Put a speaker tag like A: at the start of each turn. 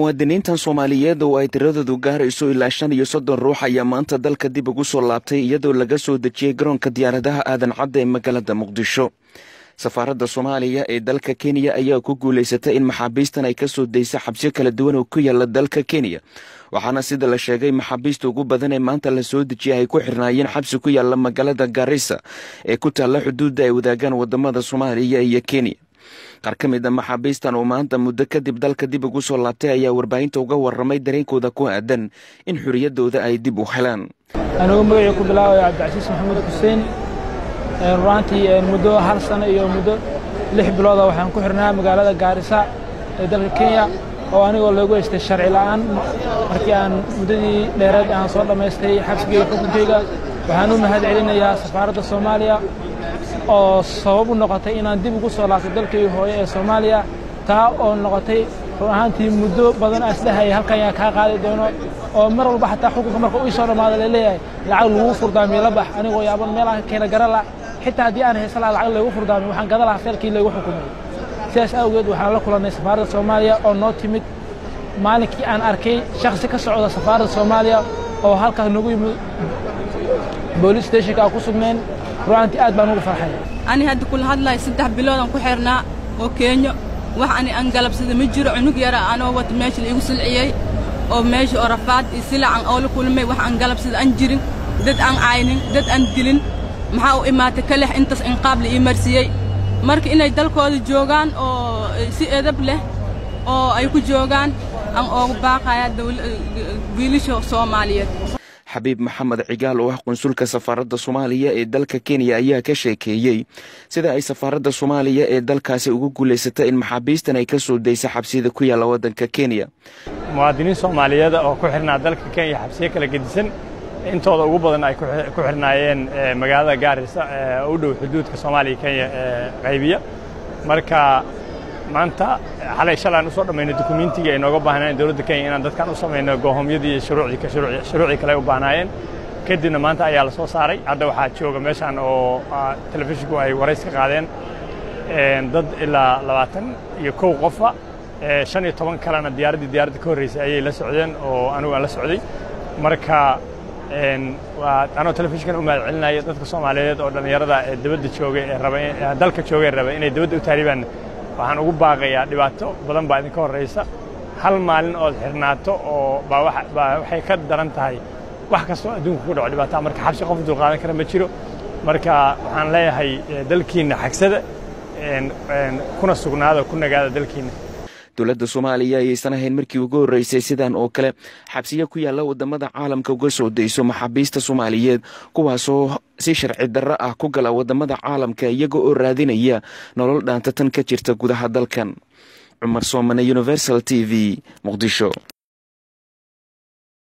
A: muwaadiniintan Soomaaliyeed oo ay tiradoodu gaarayso ilaa 5 ruux ayaa maanta dalka dib ugu soo laabtay iyadoo laga soo dejiyay garoonka diyaaradaha aadan cadde ee magaalada Muqdisho. Safaaradda Soomaaliya ee dalka Kenya ayaa ku guuleysatay in maxaabiistan ay ka soo deysay xabsiyo kala duwan oo ku yaala dalka Kenya. waxaana sida la sheegay maxaabiista ugu badan ee maanta la soo dejiyay ay ku xirnaayeen xabsi ku yaala magaalada Garissa ee ku taala xuduudda ay wadaagaan wadamada Soomaaliya iyo Kenya. qaar ka mid ah maxaabiistan oo maanta muddo kadib dalka dib ugu soo laabtay ayaa warbaahinta uga warramay dareenkooda ku aadan in xuriyadooda ay dib u helaan.
B: Anigu magacaygu ku bilaabay Cabdicasiis Maxamuud Xuseen runtii muddo hal sano iyo muddo 6 bilood waxaan ku xirnaa magaalada Garissa ee dalka Kenya oo anigoo lagu haystay sharci la'aan markii aan muddadii dheeraad aan soo dhameystay xabsiga xukunkayga. waxaan u mahadcelinayaa safaaradda Soomaaliya oo sabab u noqotay inaan dib ugu soo laabto dalkii hooyo ee Soomaaliya taa oo noqotay ruuxantii muddo badan asdahay halkan ayaa ka qaadi doono oo mar walba xataa xukunka marka uu soo dhamaado leeyahay lacag lagu furdaamiyo la bax anigoo yaaban meelaha kale garala xitaa haddii aan haysan lacag lagu furdaamiyo waxaan gada lahaa feelkii lagu xukumay. sidaas awgeed waxaan la kulanay safaaradda Soomaaliya oo noo timid maalinkii aan arkay shakhsi ka socda safaaradda Soomaaliya oo halkaas nagu yimid police station ka ku sugneen runtii aad baan ugu farxay.
C: ani hadda kula hadlay 3 bilood aan ku xirnaa oo Kenya wax aan galabsada ma jiro cunug yar aan oo wada meesha igu silciyay oo meesha oo rafaad isilaan oo la kulmay wax aan galabsada aan jirin dad aan aynin dad aan dilin maxaa u imaatay kale intaas in qaab la imarsiyay marka inay dalkooda joogaan oo si edab leh oo ay ku joogaan aan ugu baaqaya wiilasha Soomaaliyeed.
A: xabiib maxamed cigaal oo ah qunsulka safaaradda Soomaaliya ee dalka Kenya ayaa ka sheekeeyay sida ay safaaradda Soomaaliya ee dalkaasi ugu guuleysatay in maxaabiistan ay ka soo deysay xabsiyada ku yaala wadanka Kenya.
D: muwaadiniin Soomaaliyeed oo ku xirnaa dalka Kenya xabsiyo kala gedisan intooda ugu badan ay ku xirnaayeen magaalada Garissa oo u dhow xuduudka Soomaaliya Kenya qaybiya marka maanta xalay shalaan u soo dhameynay dukumeentiga ay nooga baahnayeen dawladda Kenya inaan dadkan u sameeyno go'aamiyadii shuruuci kale u baahnaayeen kadibna maanta ayaa la soo saaray hadda waxaa jooga meeshan oo telefishinku ay wareys ka qaadeen dad ilaa 21 qof 15 kalena diyaaradda ka horeysay ayay la socdeen oo anigu aan la socday marka waa anoo telefishinkan u mahadcelinayo dadka Soomaaliyeed oo dhalinyarada ee dibadda joogay ee raba dalka joogay raba inay dibadda u taaribaan waxaan ugu baaqayaa dhibaato badan baa idinka horeysa hal maalin oo xirnaato oo waxay ka daran tahay wax kasta oo adduunka ku dhaco dhibaato marka xabsi qof dul qaadan kara ma jiro marka waxaan leeyahay dalkiina xagsada kuna sugnaada ku nagaada dalkiina.
A: dowladda Soomaaliya ayaysan ahayn markii ugu horeysay sidan oo kale xabsiyo ku yaala wadamada caalamka uga soo deyso maxaabiista Soomaaliyeed kuwaasoo si sharci darro ah ku gala wadamada caalamka iyaga oo raadinaya nolol dhaanta tan ka jirta gudaha dalkan. Cumar Soomane, Universal TV, Muqdisho.